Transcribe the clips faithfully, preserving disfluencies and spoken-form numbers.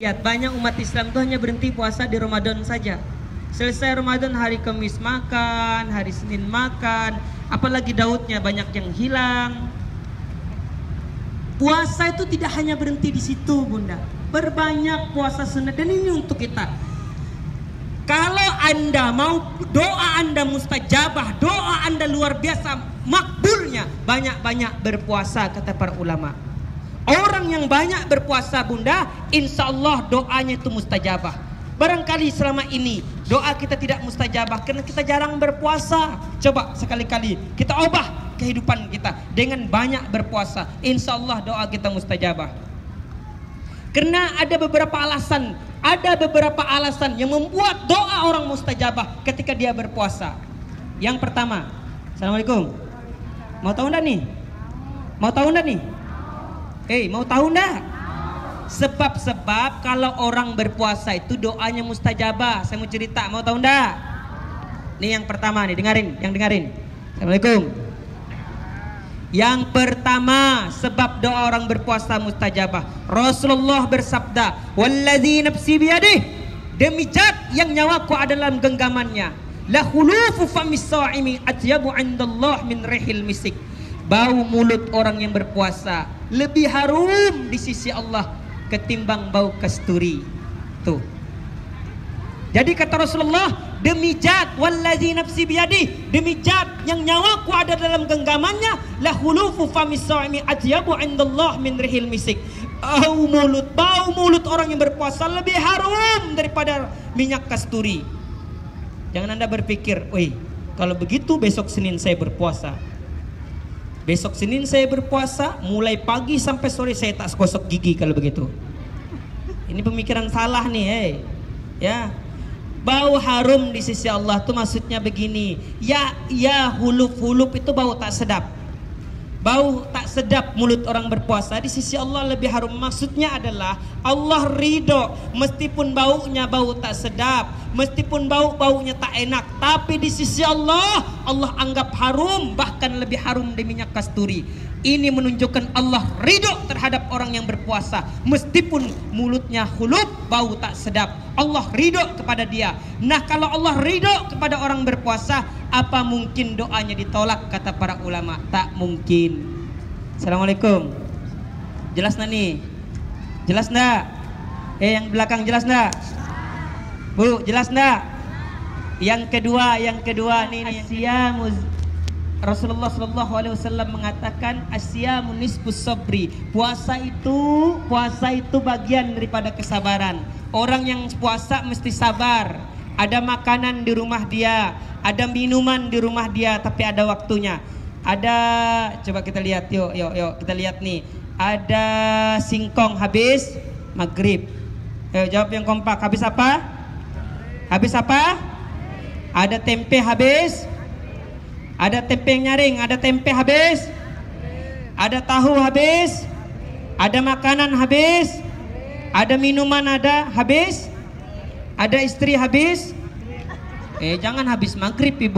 Lihat, banyak umat Islam itu hanya berhenti puasa di Ramadan saja. Selesai Ramadan, hari Kamis makan, hari Senin makan, apalagi Daudnya banyak yang hilang. Puasa itu tidak hanya berhenti di situ, Bunda. Berbanyak puasa sunat, dan ini untuk kita. Kalau Anda mau doa Anda mustajabah, doa Anda luar biasa makbulnya, banyak-banyak berpuasa, kata para ulama. Orang yang banyak berpuasa, Bunda, insya Allah doanya itu mustajabah. Barangkali selama ini doa kita tidak mustajabah karena kita jarang berpuasa. Coba sekali-kali kita ubah kehidupan kita dengan banyak berpuasa, insya Allah doa kita mustajabah. Karena ada beberapa alasan, ada beberapa alasan yang membuat doa orang mustajabah ketika dia berpuasa. Yang pertama, Assalamualaikum. Mau tahu enggak nih? Mau tahu enggak nih? Eh, hey, mau tahu enggak? Sebab-sebab kalau orang berpuasa itu doanya mustajabah. Saya mau cerita, mau tahu enggak? Nih yang pertama nih, dengarin, yang dengarin. Assalamualaikum. Yang pertama, sebab doa orang berpuasa mustajabah. Rasulullah bersabda, "Wallazi nafsi biyadih." Demi zat yang nyawaku adalah dalam genggamannya. La khulufu famis shaimi atyabu 'indallah min rihil misik. Bau mulut orang yang berpuasa lebih harum di sisi Allah ketimbang bau kasturi. Tuh. Jadi kata Rasulullah, demi zat wallazi nafsi biyadi, demi zat yang nyawaku ada dalam genggamannya, la khulufu famis shaimi atyabu 'indallah min rihil misik. Bau mulut, bau mulut orang yang berpuasa lebih harum daripada minyak kasturi. Jangan Anda berpikir, "Wih, kalau begitu besok Senin saya berpuasa." Besok Senin saya berpuasa, mulai pagi sampai sore saya tak gosok gigi kalau begitu. Ini pemikiran salah nih, hey. Ya. Bau harum di sisi Allah tuh maksudnya begini. Ya, ya huluf-huluf itu bau tak sedap. Bau tak sedap mulut orang berpuasa di sisi Allah lebih harum. Maksudnya adalah Allah ridho meskipun baunya bau tak sedap, meskipun bau-baunya tak enak, tapi di sisi Allah Allah anggap harum, bahkan lebih harum dari minyak kasturi. Ini menunjukkan Allah ridho terhadap orang yang berpuasa meskipun mulutnya hulub, bau tak sedap. Allah ridho kepada dia. Nah, kalau Allah ridho kepada orang berpuasa, apa mungkin doanya ditolak, kata para ulama? Tak mungkin. Assalamualaikum. Jelas nggak nih? Jelas nggak? Eh, yang belakang jelas nggak? Bu, jelas nggak? Yang kedua, yang kedua nih, nih Asyamuz. Rasulullah Shallallahu Alaihi Wasallam mengatakan asyamu nisfus sabri. Puasa itu, puasa itu bagian daripada kesabaran. Orang yang puasa mesti sabar. Ada makanan di rumah dia, ada minuman di rumah dia, tapi ada waktunya. Ada, coba kita lihat, yuk, yuk, yuk, kita lihat nih. Ada singkong habis maghrib. Ayo jawab yang kompak. Habis apa? Habis apa? Ada tempe habis. Ada tempe yang nyaring, ada tempe habis. Ada tahu habis. Ada makanan habis. Ada minuman ada habis. Ada istri habis. Eh, jangan habis maghrib, Ibu.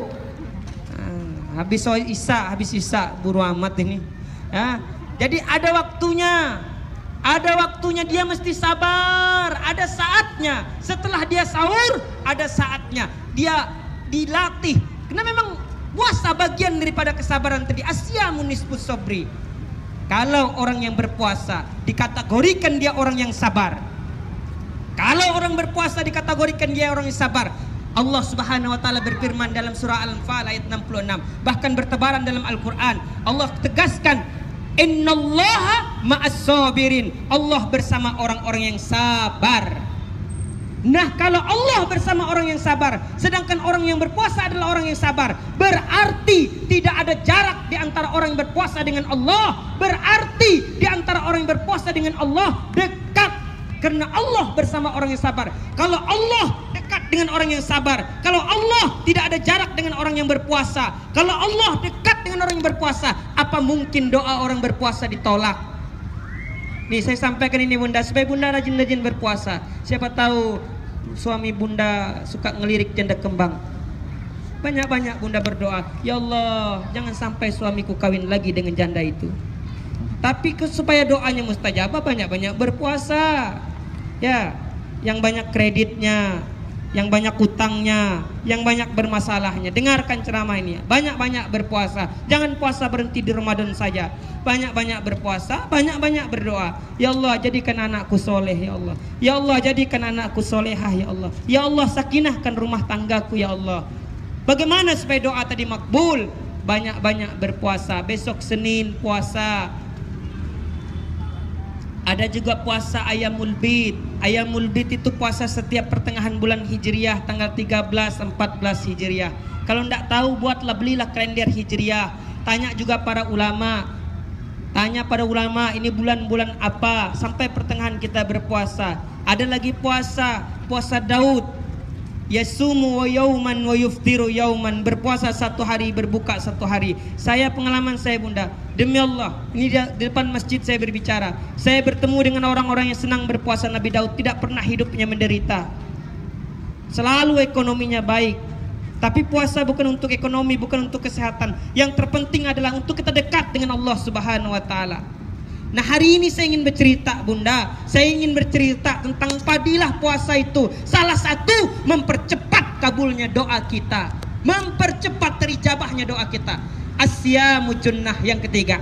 Nah, habis isya, habis isya, buru amat ini. Ya, jadi ada waktunya. Ada waktunya, dia mesti sabar. Ada saatnya. Setelah dia sahur, ada saatnya. Dia dilatih. Karena memang puasa bagian daripada kesabaran tadi. Asyamu nisfus sabri. Kalau orang yang berpuasa dikategorikan dia orang yang sabar. Kalau orang berpuasa dikategorikan dia orang yang sabar. Allah Subhanahu wa taala berfirman dalam surah Al-Anfal ayat enam puluh enam, bahkan bertebaran dalam Al-Qur'an. Allah tegaskan, "Innallaha ma'as sabirin." Allah bersama orang-orang yang sabar. Nah, kalau Allah bersama orang yang sabar, sedangkan orang yang berpuasa adalah orang yang sabar, berarti tidak ada jarak di antara orang yang berpuasa dengan Allah. Berarti di antara orang yang berpuasa dengan Allah dekat, karena Allah bersama orang yang sabar. Kalau Allah dekat dengan orang yang sabar, kalau Allah tidak ada jarak dengan orang yang berpuasa, kalau Allah dekat dengan orang yang berpuasa, apa mungkin doa orang berpuasa ditolak? Nih, saya sampaikan ini, Bunda, supaya Bunda rajin-rajin berpuasa. Siapa tahu suami Bunda suka ngelirik janda kembang. Banyak-banyak Bunda berdoa, "Ya Allah, jangan sampai suamiku kawin lagi dengan janda itu." Tapi supaya doanya mustajabah, banyak-banyak berpuasa. Ya, yang banyak kreditnya, yang banyak utangnya, yang banyak bermasalahnya. Dengarkan ceramah ini ya. Banyak-banyak berpuasa. Jangan puasa berhenti di Ramadan saja. Banyak-banyak berpuasa, banyak-banyak berdoa. Ya Allah, jadikan anakku soleh ya Allah. Ya Allah, jadikan anakku solehah ya Allah. Ya Allah, sakinahkan rumah tanggaku ya Allah. Bagaimana supaya doa tadi makbul? Banyak-banyak berpuasa. Besok Senin puasa. Ada juga puasa Ayamul Bid. Ayamul Bid itu puasa setiap pertengahan bulan Hijriah, tanggal tiga belas, empat belas Hijriah. Kalau tidak tahu, buatlah, belilah kalender Hijriah. Tanya juga para ulama. Tanya pada ulama, ini bulan-bulan apa sampai pertengahan kita berpuasa. Ada lagi puasa, puasa Daud. Yasumu wa yauman wa yuftiru yauman, berpuasa satu hari, berbuka satu hari. Saya, pengalaman saya bunda, demi Allah, ini di depan masjid saya berbicara. Saya bertemu dengan orang-orang yang senang berpuasa Nabi Daud, tidak pernah hidupnya menderita. Selalu ekonominya baik. Tapi puasa bukan untuk ekonomi, bukan untuk kesehatan. Yang terpenting adalah untuk kita dekat dengan Allah Subhanahu wa taala. Nah, hari ini saya ingin bercerita bunda, saya ingin bercerita tentang fadilah puasa itu. Salah satu, mempercepat kabulnya doa kita, mempercepat terijabahnya doa kita. Asyamu junnah, yang ketiga.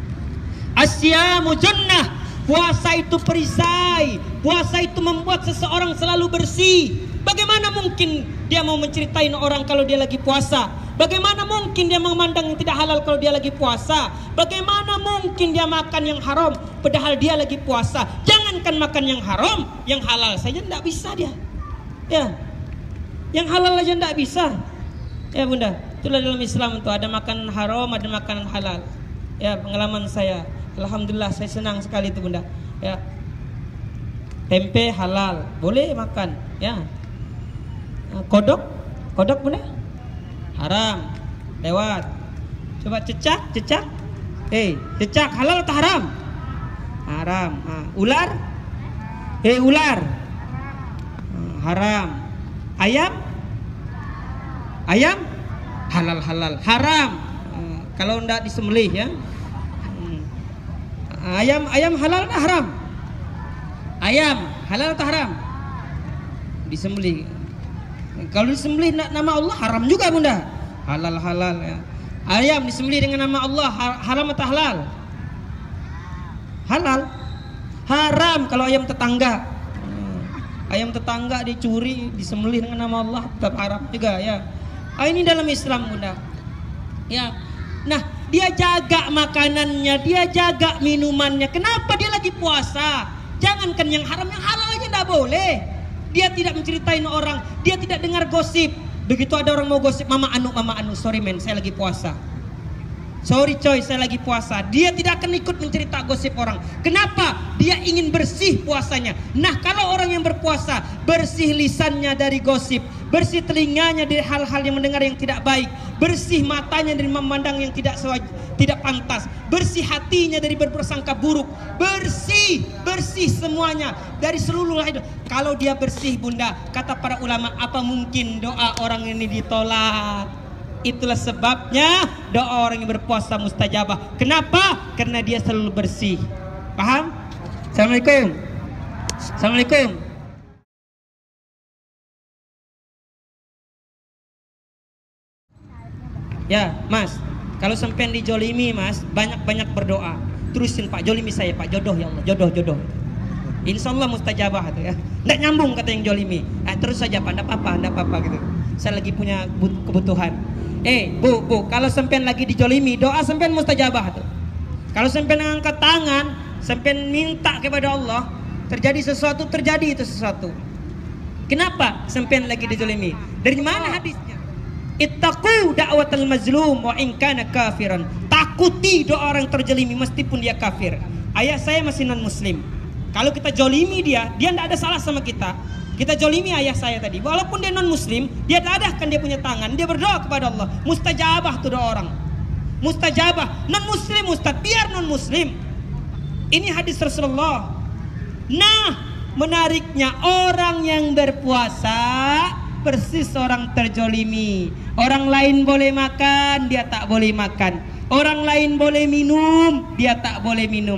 Asyamu junnah, puasa itu perisai. Puasa itu membuat seseorang selalu bersih. Bagaimana mungkin dia mau menceritain orang kalau dia lagi puasa? Bagaimana mungkin dia memandang yang tidak halal kalau dia lagi puasa? Bagaimana mungkin dia makan yang haram padahal dia lagi puasa? Jangankan makan yang haram, yang halal saja tidak bisa dia. Ya, yang halal aja tidak bisa. Ya bunda, itulah dalam Islam itu ada makan haram, ada makanan halal. Ya, pengalaman saya, alhamdulillah saya senang sekali itu bunda. Ya, tempe halal, boleh makan. Ya, kodok, kodok bunda, haram, lewat. Coba cecak, cecak. Hei, cecak halal atau haram? Haram. Ah, ular? Hei, ular. Ah, haram. Ayam? Ayam? Halal, halal. Haram. Ah, kalau tidak disembelih ya. Hmm. Ayam, ayam halal atau haram? Ayam halal atau haram? Disembelih. Kalau disembelih nama Allah haram juga bunda. Halal, halal ya. Ayam disembelih dengan nama Allah haram atau halal? Halal. Haram kalau ayam tetangga. Ayam tetangga dicuri, disembelih dengan nama Allah, tetap haram juga ya. Ah, ini dalam Islam bunda. Ya. Nah, dia jaga makanannya, dia jaga minumannya. Kenapa dia lagi puasa? Jangankan yang haram, yang halal aja tidak boleh. Dia tidak menceritain orang, dia tidak dengar gosip. Begitu ada orang mau gosip, mama anu, mama anu, sorry men, saya lagi puasa. Sorry coy, saya lagi puasa. Dia tidak akan ikut mencerita gosip orang. Kenapa? Dia ingin bersih puasanya. Nah, kalau orang yang berpuasa, bersih lisannya dari gosip, bersih telinganya dari hal-hal yang mendengar yang tidak baik, bersih matanya dari memandang yang tidak tidak pantas, bersih hatinya dari berprasangka buruk, bersih, bersih semuanya dari seluruh hidup. Kalau dia bersih bunda, kata para ulama, apa mungkin doa orang ini ditolak? Itulah sebabnya doa orang yang berpuasa mustajabah. Kenapa? Karena dia selalu bersih. Paham? Assalamualaikum. Assalamualaikum. Ya, Mas. Kalau sampai dijolimi, Mas, banyak-banyak berdoa. Terusin Pak, jolimi saya Pak, jodoh ya Allah, jodoh, jodoh. Insya Allah mustajabah tuh ya. Nggak nyambung kata yang jolimi. Nah, terus saja Pak, nggak apa-apa, nggak apa-apa gitu. Saya lagi punya kebutuhan. Eh, bu, bu, kalau sampean lagi dijolimi, doa sampean mustajabah tuh. Kalau sampean angkat tangan, sampean minta kepada Allah, terjadi sesuatu, terjadi itu sesuatu. Kenapa sampean lagi dijolimi? Dari mana hadisnya? Ittaqu da'watal mazlum wa in kana kafiran. Takuti doa orang terjolimi meskipun dia kafir. Ayah saya masih non muslim. Kalau kita jolimi dia, dia tidak ada salah sama kita. Kita jolimi ayah saya tadi, walaupun dia non muslim, dia dadahkan dia punya tangan, dia berdoa kepada Allah, mustajabah tuh doa orang, mustajabah. Non muslim ustaz, biar non muslim. Ini hadis Rasulullah. Nah, menariknya orang yang berpuasa persis orang terjolimi. Orang lain boleh makan, dia tak boleh makan. Orang lain boleh minum, dia tak boleh minum.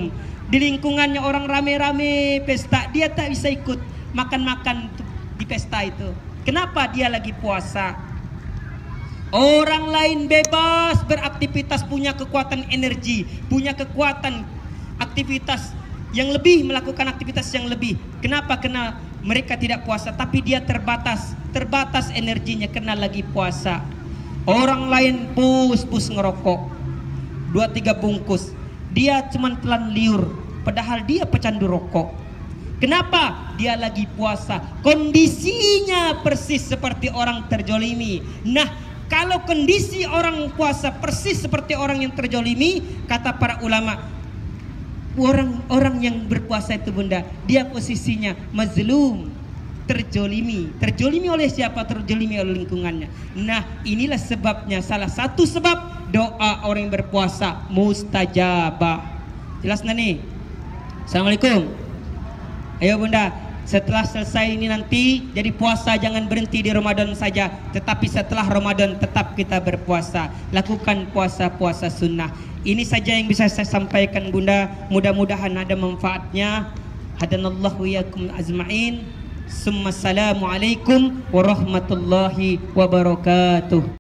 Di lingkungannya orang rame-rame pesta, dia tak bisa ikut makan-makan di pesta itu. Kenapa? Dia lagi puasa. Orang lain bebas beraktivitas, punya kekuatan energi, punya kekuatan aktivitas yang lebih, melakukan aktivitas yang lebih. Kenapa? Karena mereka tidak puasa, tapi dia terbatas, terbatas energinya karena lagi puasa. Orang lain pus-pus ngerokok, dua tiga bungkus, dia cuman telan liur, padahal dia pecandu rokok. Kenapa? Dia lagi puasa. Kondisinya persis seperti orang terjolimi. Nah, kalau kondisi orang puasa persis seperti orang yang terjolimi, kata para ulama, orang-orang yang berpuasa itu bunda, dia posisinya mazlum, terjolimi. Terjolimi oleh siapa? Terjolimi oleh lingkungannya. Nah, inilah sebabnya, salah satu sebab doa orang yang berpuasa mustajabah. Jelas nggak nih? Assalamualaikum. Ayo bunda, setelah selesai ini nanti jadi puasa, jangan berhenti di Ramadan saja, tetapi setelah Ramadan tetap kita berpuasa. Lakukan puasa-puasa sunnah. Ini saja yang bisa saya sampaikan bunda, mudah-mudahan ada manfaatnya. Hadanallahu yakum azma'in. Assalamualaikum warahmatullahi wabarakatuh.